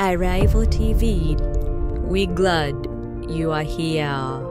Arrival TV, we glad you are here.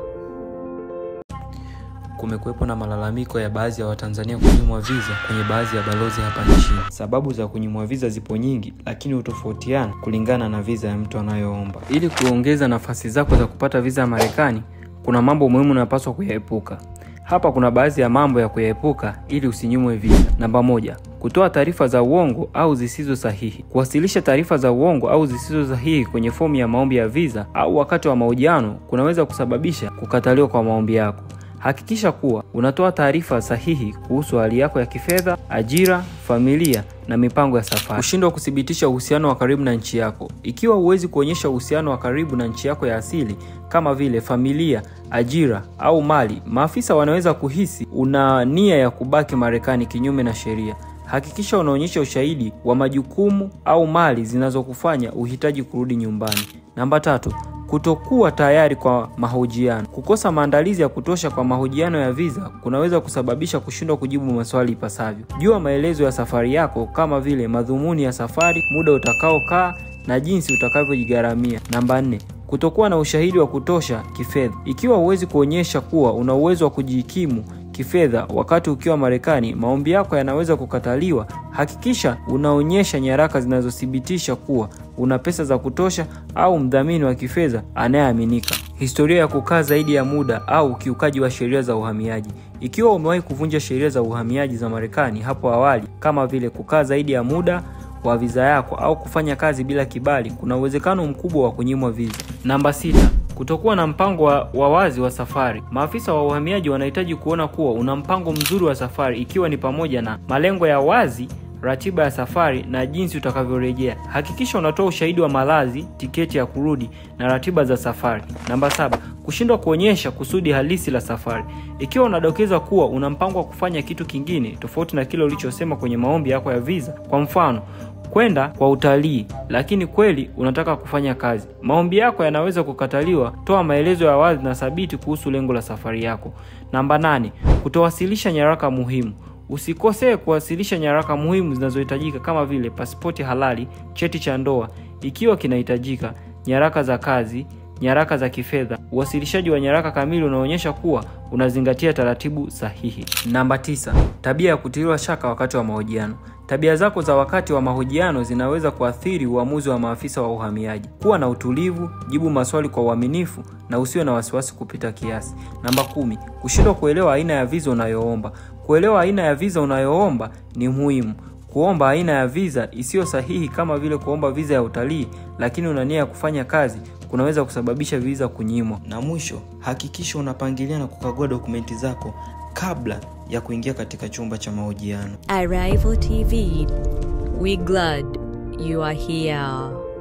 Kumekuwepo na malalamiko ya baadhi ya Watanzania kunyimwa visa kwenye baadhi ya balozi hapa nchini. Sababu za kunyimwa visa zipo nyingi, lakini hutofautiana kulingana na visa ya mtu anayoomba. Ili kuongeza nafasi zako za kupata visa ya Marekani, kuna mambo muhimu unapaswa kuyaepuka. Hapa kuna baadhi ya mambo ya kuyaepuka ili usinyimwe visa. Namba 1, kutoa taarifa za uongo au zisizo sahihi. Kuwasilisha taarifa za uongo au zisizo sahihi kwenye fomu ya maombi ya visa au wakati wa mahojiano kunaweza kusababisha kukataliwa kwa maombi yako. Hakikisha kuwa unatoa taarifa sahihi kuhusu hali yako ya kifedha, ajira, familia na mipango ya safari. Kushindwa kuthibitisha uhusiano wa karibu na nchi yako. Ikiwa huwezi kuonyesha uhusiano wa karibu na nchi yako ya asili kama vile familia, ajira au mali, maafisa wanaweza kuhisi una nia ya kubaki Marekani kinyume na sheria. Hakikisha unaonyesha ushahidi wa majukumu au mali zinazokufanya uhitaji kurudi nyumbani. Namba 3, kutokuwa tayari kwa mahojiano. Kukosa maandalizi ya kutosha kwa mahojiano ya visa kunaweza kusababisha kushindwa kujibu maswali ipasavyo. Jua maelezo ya safari yako kama vile madhumuni ya safari, muda utakaokaa na jinsi utakavyojigaramia. Namba 4, kutokuwa na ushahidi wa kutosha kifedha. Ikiwa huwezi kuonyesha kuwa una uwezo wa kujikimu kifedha wakati ukiwa Marekani, maombi yako yanaweza kukataliwa. Hakikisha unaonyesha nyaraka zinazothibitisha kuwa una pesa za kutosha au mdhamini wa kifedha anayeaminika. Historia ya kukaa zaidi ya muda au ukiukaji wa sheria za uhamiaji. Ikiwa umewahi kuvunja sheria za uhamiaji za Marekani hapo awali, kama vile kukaa zaidi ya muda wa visa yako au kufanya kazi bila kibali, kuna uwezekano mkubwa wa kunyimwa visa. Namba 6, kutokuwa na mpango wa wazi wa safari. Maafisa wa uhamiaji wanahitaji kuona kuwa una mpango mzuri wa safari, ikiwa ni pamoja na malengo ya wazi, ratiba ya safari na jinsi utakavyorejea. Hakikisha unatoa ushahidi wa malazi, tiketi ya kurudi na ratiba za safari. Namba 7, kushindwa kuonyesha kusudi halisi la safari. Ikiwa unadokeza kuwa una mpango wa kufanya kitu kingine tofauti na kile ulichosema kwenye maombi yako ya visa, kwa mfano kwenda kwa utalii, lakini kweli unataka kufanya kazi, maombi yako yanaweza kukataliwa. Toa maelezo ya wazi na thabiti kuhusu lengo la safari yako. Namba 8, kutowasilisha nyaraka muhimu. Usikosee kuwasilisha nyaraka muhimu zinazohitajika kama vile pasipoti halali, cheti cha ndoa ikiwa kinahitajika, nyaraka za kazi, nyaraka za kifedha. Uwasilishaji wa nyaraka kamili unaonyesha kuwa unazingatia taratibu sahihi. Namba 9, tabia ya kutiliwa shaka wakati wa mahojiano. Tabia zako za wakati wa mahojiano zinaweza kuathiri uamuzi wa maafisa wa uhamiaji. Kuwa na utulivu, jibu maswali kwa uaminifu na usiwe na wasiwasi kupita kiasi. Namba 10, kushindwa kuelewa aina ya visa unayoomba. Kuelewa aina ya visa unayoomba ni muhimu. Kuomba aina ya visa isiyo sahihi kama vile kuomba visa ya utalii lakini una nia ya kufanya kazi kunaweza kusababisha visa kunyimwa. Na mwisho, hakikisha unapangilia na kukagua dokumenti zako kabla ya kuingia katika chumba cha mahojiano. Arrival TV, we glad you are here.